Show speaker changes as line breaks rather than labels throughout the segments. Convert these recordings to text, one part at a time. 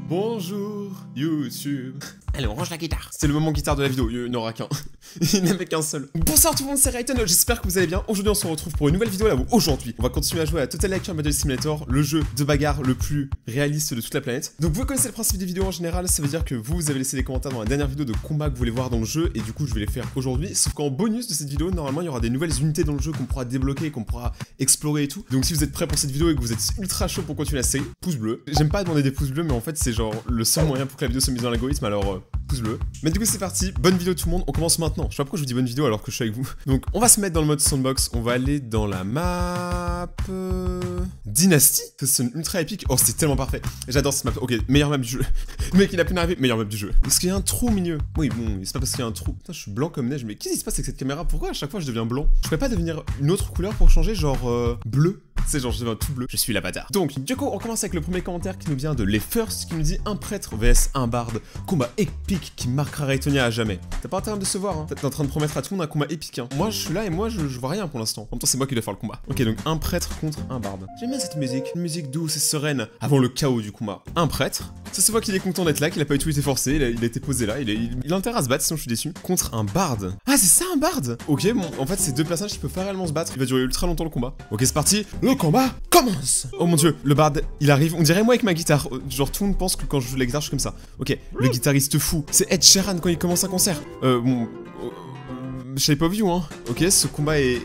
Bonjour YouTube.
Allez, on range la guitare.
C'est le moment guitare de la vidéo, il n'y en aura qu'un. Il n'y en avait qu'un seul. Bonsoir tout le monde, c'est Rayton, j'espère que vous allez bien. Aujourd'hui on se retrouve pour une nouvelle vidéo là où aujourd'hui on va continuer à jouer à Total Icon Battle Simulator, le jeu de bagarre le plus réaliste de toute la planète. Donc vous connaissez le principe des vidéos en général, ça veut dire que vous avez laissé des commentaires dans la dernière vidéo de combat que vous voulez voir dans le jeu et du coup je vais les faire aujourd'hui. Sauf qu'en bonus de cette vidéo, normalement il y aura des nouvelles unités dans le jeu qu'on pourra débloquer, qu'on pourra explorer et tout. Donc si vous êtes prêts pour cette vidéo et que vous êtes ultra chaud pour continuer la série, pouce bleu. J'aime pas demander des pouces bleus mais en fait c'est genre le seul moyen pour que la vidéo se mise dans l'algorithme, alors pouce bleu. Mais du coup c'est parti, bonne vidéo tout le monde, on commence maintenant. Je sais pas pourquoi je vous dis bonne vidéo alors que je suis avec vous. Donc on va se mettre dans le mode sandbox, on va aller dans la map... Dynasty. Ça sonne ultra épique, oh c'est tellement parfait. J'adore cette map, ok, meilleure map du jeu. Le mec il a pu n'arriver, meilleure map du jeu. Est-ce qu'il y a un trou au milieu? Oui bon, c'est pas parce qu'il y a un trou. Putain je suis blanc comme neige, mais qu'est-ce qui se passe avec cette caméra? Pourquoi à chaque fois je deviens blanc? Je pourrais pas devenir une autre couleur pour changer, genre bleu? C'est genre je deviens tout bleu, je suis l'avatar. Donc du coup on commence avec le premier commentaire qui nous vient de Les First qui nous dit un prêtre vs un barde, combat épique qui marquera Raytonia à jamais. T'as pas intérêt de décevoir, hein. T'es en train de promettre à tout le monde un combat épique, hein. Moi je suis là et moi je vois rien pour l'instant. En même temps c'est moi qui dois faire le combat. Ok donc un prêtre contre un barde. J'aime bien cette musique, une musique douce et sereine avant le chaos du combat. Un prêtre, ça se voit qu'il est content d'être là, qu'il a pas du tout été forcé, il a été posé là, il a intérêt à se battre sinon je suis déçu. Contre un barde. Ah c'est ça un barde. Ok bon en fait c'est deux personnages qui peuvent pas réellement se battre, il va durer ultra longtemps le combat. Ok c'est parti, le combat commence. Oh mon dieu, le barde il arrive, on dirait moi avec ma guitare, genre tout le monde pense que quand je joue la guitare je suis comme ça. Ok, le guitariste fou, c'est Ed Sheeran quand il commence un concert. Bon... Shape of You hein. Ok, ce combat est...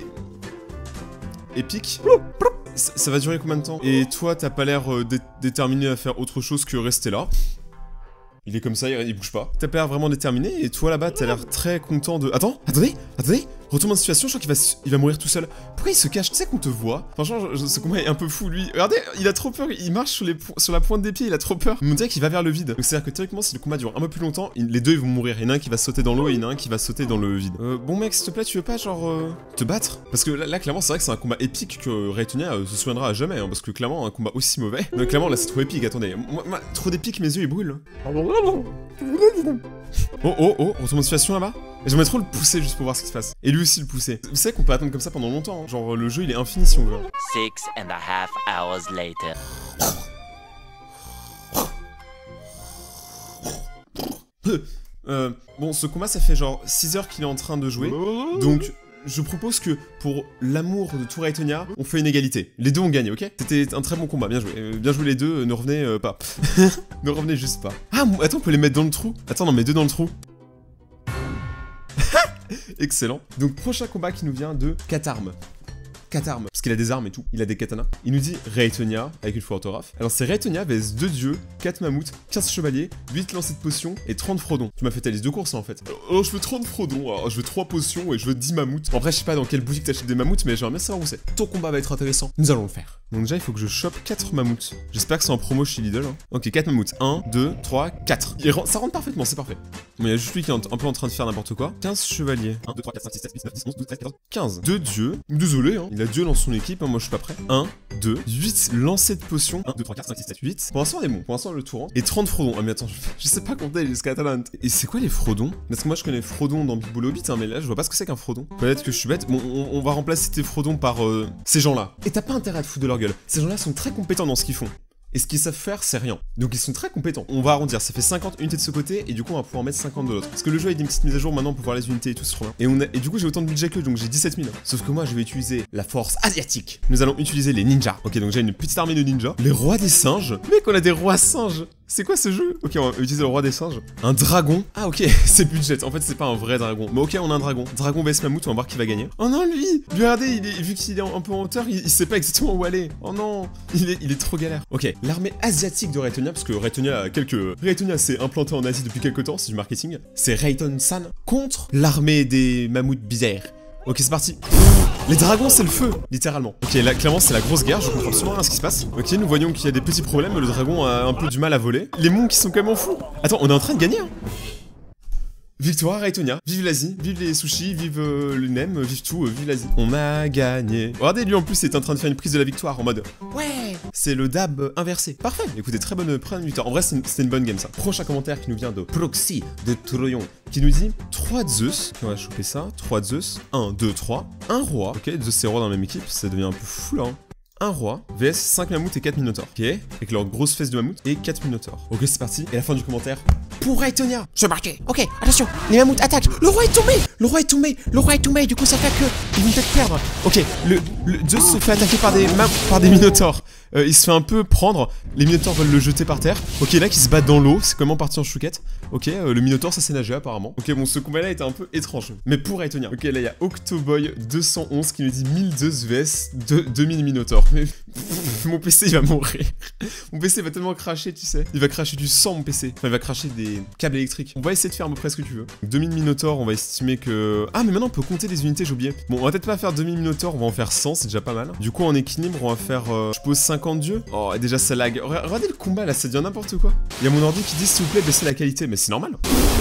épique. Ça va durer combien de temps? Et toi, t'as pas l'air déterminé à faire autre chose que rester là. Il est comme ça, il bouge pas. T'as pas l'air vraiment déterminé, et toi là-bas, t'as l'air très content de... Attends, attendez. Retourne en situation, je crois qu'il va mourir tout seul. Pourquoi il se cache? Tu sais qu'on te voit. Franchement, ce combat est un peu fou, lui. Regardez, il a trop peur, il marche sur la pointe des pieds, il a trop peur. On dirait qu'il va vers le vide. Donc c'est-à-dire que théoriquement, si le combat dure un peu plus longtemps, les deux ils vont mourir. Il y en a un qui va sauter dans l'eau et il y en a un qui va sauter dans le vide. Bon mec, s'il te plaît, tu veux pas genre te battre? Parce que là clairement, c'est vrai que c'est un combat épique que Raytonia se souviendra à jamais. Hein, parce que clairement, un combat aussi mauvais. Donc clairement, là c'est trop épique, attendez. Moi, trop d'épique, mes yeux ils brûlent. Oh, retourne en situation là-bas. J'aimerais trop le pousser juste pour voir ce qui se passe. Et lui aussi le pousser. Vous savez qu'on peut attendre comme ça pendant longtemps. Hein. Genre le jeu il est infini si on veut.
6.5 hours later.
Bon, ce combat ça fait genre 6 heures qu'il est en train de jouer. Donc je propose que pour l'amour de tout Raytonia, on fait une égalité. Les deux ont gagné, ok? C'était un très bon combat, bien joué. Bien joué les deux, ne revenez pas. Ne revenez juste pas. Ah, attends, on peut les mettre dans le trou. Attends, non, mais deux dans le trou. Excellent. Donc prochain combat qui nous vient de Katarm. Katarm, parce qu'il a des armes et tout, il a des katanas. Il nous dit Raytonia, avec une fois orthographe. Alors c'est Raytonia vs 2 dieux, 4 mammouths, 15 chevaliers, 8 lancers de potions et 30 frodons. Tu m'as fait ta liste de courses là, en fait. Oh, je veux 30 frodons, alors, je veux 3 potions et je veux 10 mammouths. En vrai, je sais pas dans quelle boutique t'achètes des mammouths, mais j'aimerais bien savoir où c'est. Ton combat va être intéressant, nous allons le faire. Donc déjà, il faut que je chope 4 mammouths. J'espère que c'est en promo chez Lidl. Hein. Ok, 4 mammouths. 1, 2, 3, 4. Ça rentre parfaitement, c'est parfait. Bon, il y a juste lui qui est un peu en train de faire n'importe quoi. 15 chevaliers. 1, 2, 3, 4, 5, 6, 7, 8, 9, 10, 11, 12, 13, 14, 15. 2 dieux. Désolé, hein. Il a dieu dans son équipe, hein. Moi je suis pas prêt. 1, 2, 8 lancers de potions. 1, 2, 3, 4, 5, 6, 7, 8. Pour l'instant, on est bon. Pour l'instant, le tour rentre. Et 30 frodons. Ah, mais attends, je sais pas compter jusqu'à talent. Et c'est quoi les frodons? Parce que moi je connais frodons dans Big Bull Hobbit, hein, mais là je vois pas ce que c'est qu'un frodon. Peut-être que je suis bête. Bon, on va remplacer tes frodons par ces gens-là. Et t'as pas intérêt à te foutre de leur gueule. Ces gens-là sont très compétents dans ce qu'ils font. Et ce qu'ils savent faire, c'est rien. Donc ils sont très compétents. On va arrondir, ça fait 50 unités de ce côté, et du coup on va pouvoir mettre 50 de l'autre. Parce que le jeu a des petites mises à jour maintenant pour voir les unités et tout, c'est trop bien. Et du coup j'ai autant de budget que donc j'ai 17 000. Sauf que moi je vais utiliser la force asiatique. Nous allons utiliser les ninjas. Ok, donc j'ai une petite armée de ninjas. Les rois des singes. Mec, on a des rois singes. C'est quoi ce jeu? Ok, on va utiliser le roi des singes. Un dragon. Ah ok, c'est budget. En fait c'est pas un vrai dragon. Mais ok, on a un dragon. Dragon vs mammouth, on va voir qui va gagner. Oh non, lui regardez, vu qu'il est un peu en hauteur, il sait pas exactement où aller. Oh non, il est trop galère. Ok, l'armée asiatique de Raytonia, parce que Raytonia s'est implanté en Asie depuis quelques temps, c'est du marketing. C'est Rayton-san contre l'armée des mammouths bizarres. Ok, c'est parti. Les dragons, c'est le feu, littéralement. Ok, là, clairement, c'est la grosse guerre, je comprends absolument rien à ce qui se passe. Ok, nous voyons qu'il y a des petits problèmes, le dragon a un peu du mal à voler. Les monks, qui sont quand même fous. Attends, on est en train de gagner, hein. Victoire, Raytonia. Vive l'Asie, vive les sushis, vive le nem, vive tout, vive l'Asie. On a gagné. Regardez, lui en plus, est en train de faire une prise de la victoire en mode ouais, c'est le dab inversé. Parfait. Écoutez, très bonne première victoire. En vrai, c'était une bonne game ça. Prochain commentaire qui nous vient de Proxy de Troyon qui nous dit 3 Zeus. On va choper ça. 3 Zeus. 1, 2, 3. Un roi. Ok, Zeus et roi dans la même équipe. Ça devient un peu fou là. Hein. un roi vs 5 mammouths et 4 minotaures. Ok, avec leurs grosses fesses de mammouth et 4 minotaures. Ok, c'est parti. Et la fin du commentaire. Pour Raetonia.
C'est marqué. Ok, attention, les mammouths attaquent. Le roi est tombé. Le roi est tombé. Le roi est tombé. Du coup, ça fait que
ils vont peut-être perdre. Ok, le Zeus se fait attaquer par des minotaures. Il se fait un peu prendre. Les minotaures veulent le jeter par terre. Ok, là qui se battent dans l'eau. C'est comment parti en chouquette. Ok, le minotaure ça s'est nagé apparemment. Ok, bon, ce combat là était un peu étrange. Mais pour Raetonia. Ok, là il y a Octoboy 211 qui nous dit 1000 Zeus vs 2000 minotaures. Mais mon PC il va mourir. Mon PC va tellement cracher, tu sais. Il va cracher du sang, mon PC. Enfin, il va cracher des câbles électriques. On va essayer de faire à peu près ce que tu veux. 2000 minotaures, on va estimer que... Ah, mais maintenant on peut compter des unités, j'ai oublié. Bon, on va peut-être pas faire 2000 minotaures, on va en faire 100, c'est déjà pas mal. Du coup, en équilibre, on va faire, je suppose, 50 dieux. Oh, et déjà ça lag. Regardez le combat là, ça devient n'importe quoi. Il y a mon ordi qui dit s'il vous plaît, baissez la qualité, mais c'est normal.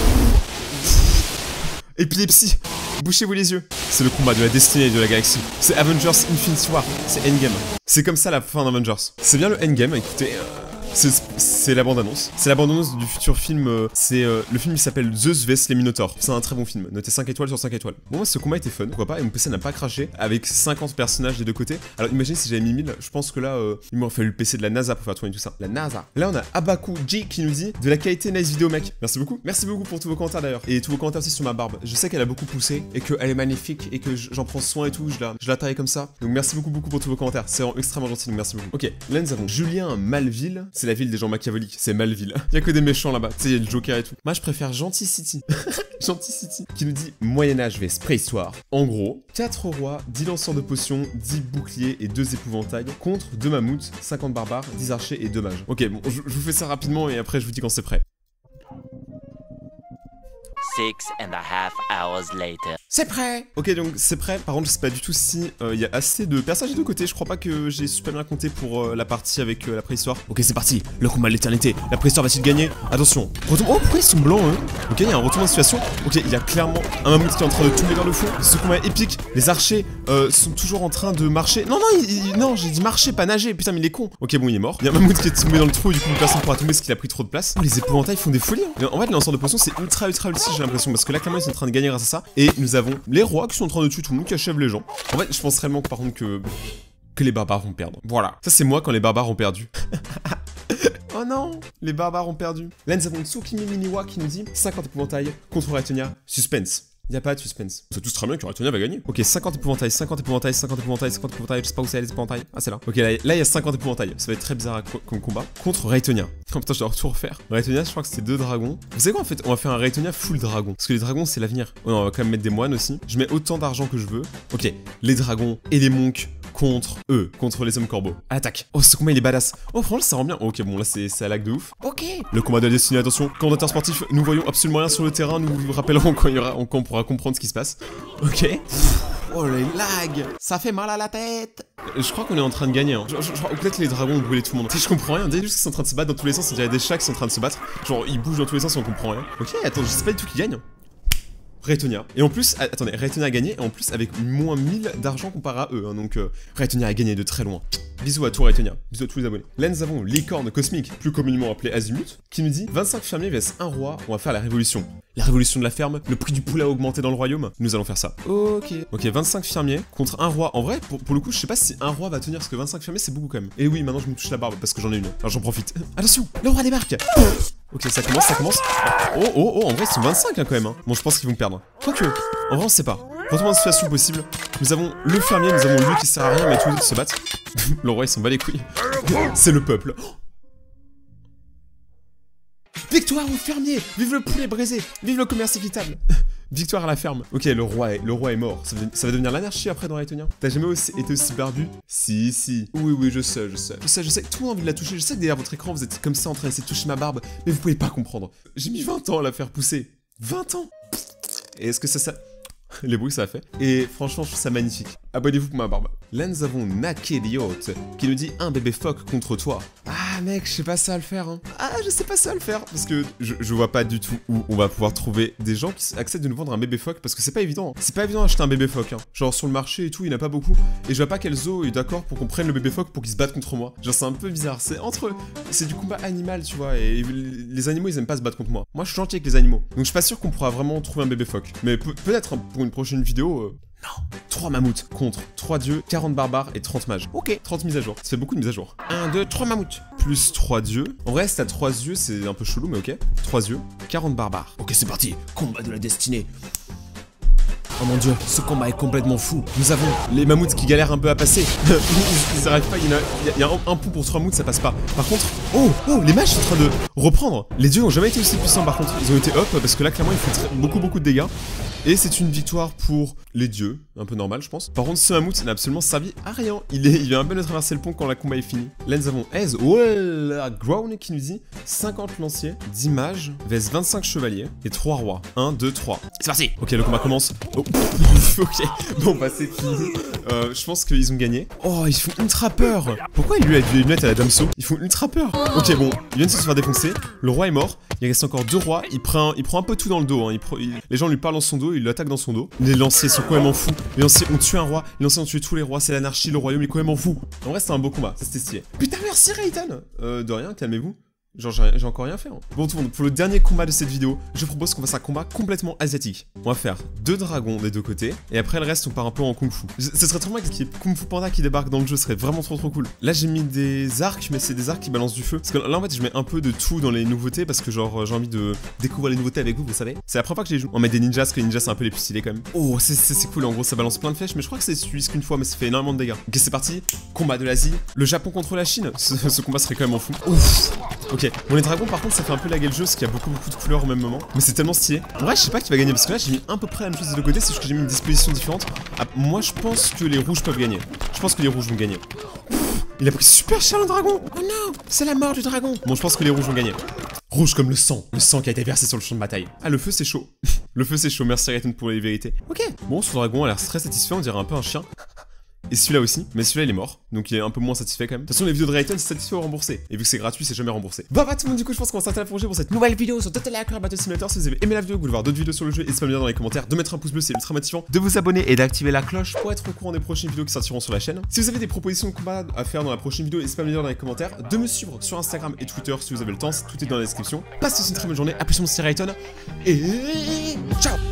Épilepsie. Bouchez-vous les yeux. C'est le combat de la destinée de la galaxie. C'est Avengers Infinity War. C'est Endgame. C'est comme ça la fin d'Avengers. C'est bien le Endgame, écoutez. C'est la bande-annonce. C'est la bande-annonce du futur film. Le film il s'appelle Zeus vs les Minotaures. C'est un très bon film. Notez 5 étoiles sur 5 étoiles. Bon, moi, ce combat était fun, pourquoi pas. Et mon PC n'a pas craché avec 50 personnages des deux côtés. Alors imaginez si j'avais mis 1000. Je pense que là, il m'aurait fallu le PC de la NASA pour faire tourner tout ça. La NASA. Là, on a Abaku J qui nous dit de la qualité nice vidéo, mec. Merci beaucoup. Merci beaucoup pour tous vos commentaires d'ailleurs. Et tous vos commentaires aussi sur ma barbe. Je sais qu'elle a beaucoup poussé et qu'elle est magnifique et que j'en prends soin et tout. Je la taille comme ça. Donc merci beaucoup pour tous vos commentaires. C'est extrêmement gentil. Donc merci beaucoup. Ok, là nous avons Julien Malville. C'est la ville des gens machiavéliques. C'est Malville. Il y a que des méchants là-bas. Tu sais, il y a le Joker et tout. Moi, je préfère Gentil City. Gentil City. Qui nous dit Moyen-Âge vs préhistoire. En gros, 4 rois, 10 lanceurs de potions, 10 boucliers et 2 épouvantails contre 2 mammouths, 50 barbares, 10 archers et 2 mages. Ok, bon, je vous fais ça rapidement et après je vous dis quand c'est prêt.
6.5 hours later.
c'est prêt.
Ok, donc c'est prêt. Par contre, je sais pas du tout si il y a assez de personnages des deux côtés. Je crois pas que j'ai super bien compté pour la partie avec la préhistoire. Ok, c'est parti. Le combat de l'éternité. La préhistoire va-t-il gagner? Attention. Retour... Oh, pourquoi ils sont blancs, hein? Ok, il y a un retournement de situation. Ok, il y a clairement un mammouth qui est en train de tomber vers le fond. Ce combat est épique. Les archers sont toujours en train de marcher. Non, non, j'ai dit marcher, pas nager. Putain, mais il est con. Ok, bon, il est mort. Il y a un mammouth qui est tombé dans le trou. Du coup, personne pourra tomber parce qu'il a pris trop de place. Oh, les épouvantails font des folies. Hein. En fait, les lanceurs de potions, c'est ultra réussi, j'ai l'impression. Parce que là, clairement, ils sont en train de gagner grâce à ça. Et nous avons les rois qui sont en train de tuer tout le monde, qui achèvent les gens. En fait, je pense réellement que par contre que les barbares vont perdre. Voilà. Ça, c'est moi quand les barbares ont perdu. Oh non, les barbares ont perdu. Là, nous avons Tsukimi Miniwa qui nous dit 50 épouvantails contre Raetonia. Suspense. Y a pas de suspense. C'est tout très bien que Raetonia va gagner. Ok, 50 épouvantails, 50 épouvantails, 50 épouvantails, 50 épouvantails. Je sais pas où c'est les épouvantails. Ah, c'est là. Ok, là, il y a 50 épouvantails. Ça va être très bizarre comme combat. Contre Raetonia. Oh putain, je dois tout refaire. Raetonia, je crois que c'était 2 dragons. Vous savez quoi en fait? On va faire un Raetonia full dragon. Parce que les dragons, c'est l'avenir. Oh, non, on va quand même mettre des moines aussi. Je mets autant d'argent que je veux. Ok, les dragons et les monks contre eux, contre les hommes corbeaux. Attaque. Oh, ce combat il est badass. Oh, franchement, ça rend bien. Ok, bon, là c'est à lag de ouf.
Ok.
Le combat de la destinée, attention. Commentateur sportif, nous voyons absolument rien sur le terrain. Nous vous rappellerons quand on pourra comprendre ce qui se passe. Ok. Oh, les lags.
Ça fait mal à la tête.
Je crois qu'on est en train de gagner. Hein. Peut-être les dragons ont brûlé tout le monde. Tu sais, je comprends rien. Dès juste qu'ils sont en train de se battre dans tous les sens, il y a des chats qui sont en train de se battre. Genre, ils bougent dans tous les sens et on comprend rien. Ok, attends, je sais pas du tout qui gagne. Raetonia. Et en plus, attendez, Raetonia a gagné, et en plus avec moins 1000 d'argent comparé à eux, hein, donc Raetonia a gagné de très loin. Bisous à tout Raetonia, bisous à tous les abonnés. Là nous avons Licorne Cosmique, plus communément appelé Azimut, qui nous dit 25 fermiers vs 1 roi, on va faire la révolution. La révolution de la ferme, le prix du poulet a augmenté dans le royaume, nous allons faire ça. Ok. Ok, 25 fermiers contre 1 roi. En vrai, pour le coup, je sais pas si 1 roi va tenir, parce que 25 fermiers c'est beaucoup quand même. Et oui, maintenant je me touche la barbe, parce que j'en ai une. Alors j'en profite. Attention, le roi débarque. Ok, ça commence, ça commence. Oh, en vrai, ils sont 25 hein, quand même. Hein. Bon, je pense qu'ils vont perdre. Quoique, en vrai, on sait pas. Retournement de situation possible. Nous avons le fermier, nous avons lui qui sert à rien, mais tous les autres se battent. Le roi, il s'en bat les couilles. C'est le peuple. Victoire aux fermiers! Vive le poulet braisé! Vive le commerce équitable! Victoire à la ferme. Ok, le roi est mort. Ça va devenir l'anarchie après dans Raetonia. T'as jamais été aussi barbu? Si. Oui, je sais. Tout le monde a envie de la toucher. Je sais que derrière votre écran, vous êtes comme ça en train d'essayer de toucher ma barbe, mais vous pouvez pas comprendre. J'ai mis 20 ans à la faire pousser. 20 ans! Et est-ce que ça... Les bruits ça a fait. Et franchement, je trouve ça magnifique. Abonnez-vous pour ma barbe. Là, nous avons Nakeliot qui nous dit un bébé phoque contre toi. Ah, mec, je sais pas ça à le faire. Hein. Ah, je sais pas ça à le faire. Parce que je vois pas du tout où on va pouvoir trouver des gens qui acceptent de nous vendre un bébé phoque. Parce que c'est pas évident. Hein. C'est pas évident d'acheter un bébé phoque. Hein. Genre, sur le marché et tout, il n'y en a pas beaucoup. Et je vois pas quel zoo est d'accord pour qu'on prenne le bébé phoque pour qu'il se batte contre moi. Genre, c'est un peu bizarre. C'est du combat animal, tu vois. Et les animaux, ils aiment pas se battre contre moi. Moi, je suis gentil avec les animaux. Donc, je suis pas sûr qu'on pourra vraiment trouver un bébé phoque. Mais peut-être hein, pour une prochaine vidéo. Non. 3 mammouths contre 3 dieux, 40 barbares et 30 mages.
Ok.
30 mises à jour. Ça fait beaucoup de mises à jour.
1, 2, 3 mammouths.
Plus 3 dieux. En vrai, si t'as 3 yeux, c'est un peu chelou, mais ok. 3 yeux, 40 barbares.
Ok, c'est parti. Combat de la destinée. Oh mon dieu, ce combat est complètement fou.
Nous avons les mammouths qui galèrent un peu à passer. Ils arrivent pas, il y a un pont pour 3 mammouths, ça passe pas. Par contre, oh, les mages sont en train de reprendre. Les dieux ont jamais été aussi puissants par contre. Ils ont été up parce que là, clairement, ils font beaucoup de dégâts. Et c'est une victoire pour les dieux, un peu normal je pense. Par contre ce mammouth n'a absolument servi à rien. Il vient à peine de traverser le pont quand le combat est fini. Là nous avons Ez, la Grown qui nous dit 50 lanciers, 10 mages, vs 25 chevaliers et 3 rois. 1, 2, 3.
C'est parti.
Ok, le combat commence. Oh, ok, bon bah c'est fini. Je pense qu'ils ont gagné. Oh, ils font ultra peur. Pourquoi il lui a des lunettes à la Damso? Ils font ultra peur. Ok, bon, ils viennent de se faire défoncer. Le roi est mort. Il reste encore 2 rois. Il prend un peu tout dans le dos. Hein. Les gens lui parlent dans son dos, ils l'attaquent dans son dos. Les lanciers sont complètement fous. Les lanciers ont tué un roi. Les lanciers ont tué tous les rois. C'est l'anarchie, le royaume est complètement fou. En vrai, c'était un beau combat. Ça, c'était stylé. Putain, merci Rayton. De rien, calmez-vous. Genre j'ai encore rien fait hein. Bon tout le monde, pour le dernier combat de cette vidéo, je propose qu'on fasse un combat complètement asiatique. On va faire 2 dragons des 2 côtés, et après le reste on part un peu en kung fu. Ce serait trop mal qu'il y ait Kung Fu Panda qui débarque dans le jeu, ce serait vraiment trop cool. Là j'ai mis des arcs, mais c'est des arcs qui balancent du feu. Parce que là en fait je mets un peu de tout dans les nouveautés, parce que genre j'ai envie de découvrir les nouveautés avec vous, vous savez. C'est la première fois que je les joue. On met des ninjas, parce que les ninjas c'est un peu les plus stylés quand même. Oh c'est cool, en gros ça balance plein de flèches, mais je crois que c'est celui qu'une fois, mais ça fait énormément de dégâts. Ok c'est parti, combat de l'Asie, le Japon contre la Chine, ce combat serait quand même en fou. Ouf. Ok, bon les dragons par contre ça fait un peu laguer le jeu parce qu'il y a beaucoup de couleurs au même moment. Mais c'est tellement stylé. En vrai je sais pas qui va gagner parce que là j'ai mis à peu près la même chose des deux côtés, c'est juste que j'ai mis une disposition différente. Ah, moi je pense que les rouges peuvent gagner. Je pense que les rouges vont gagner. Il a pris super cher le dragon.
Oh non, c'est la mort du dragon.
Bon je pense que les rouges vont gagner. Rouge comme le sang qui a été versé sur le champ de bataille. Ah le feu c'est chaud. Le feu c'est chaud, merci Rayton pour les vérités. Ok, bon ce dragon a l'air très satisfait, on dirait un peu un chien. Et celui-là aussi, mais celui-là il est mort, donc il est un peu moins satisfait quand même. De toute façon les vidéos de Rayton c'est satisfait ou remboursé, et vu que c'est gratuit c'est jamais remboursé. Bah tout le monde, du coup je pense qu'on va s'arrêter la prochaine pour cette nouvelle vidéo sur Total Hacker Battle Simulator. Si vous avez aimé la vidéo, que vous voulez voir d'autres vidéos sur le jeu, n'hésitez pas à me dire dans les commentaires, de mettre un pouce bleu, c'est ultra motivant, de vous abonner et d'activer la cloche pour être au courant des prochaines vidéos qui sortiront sur la chaîne. Si vous avez des propositions de combat à faire dans la prochaine vidéo, n'hésitez pas à me dire dans les commentaires, de me suivre sur Instagram et Twitter si vous avez le temps, tout est dans la description. Passez une très bonne journée, à plus mon Rayton, et ciao.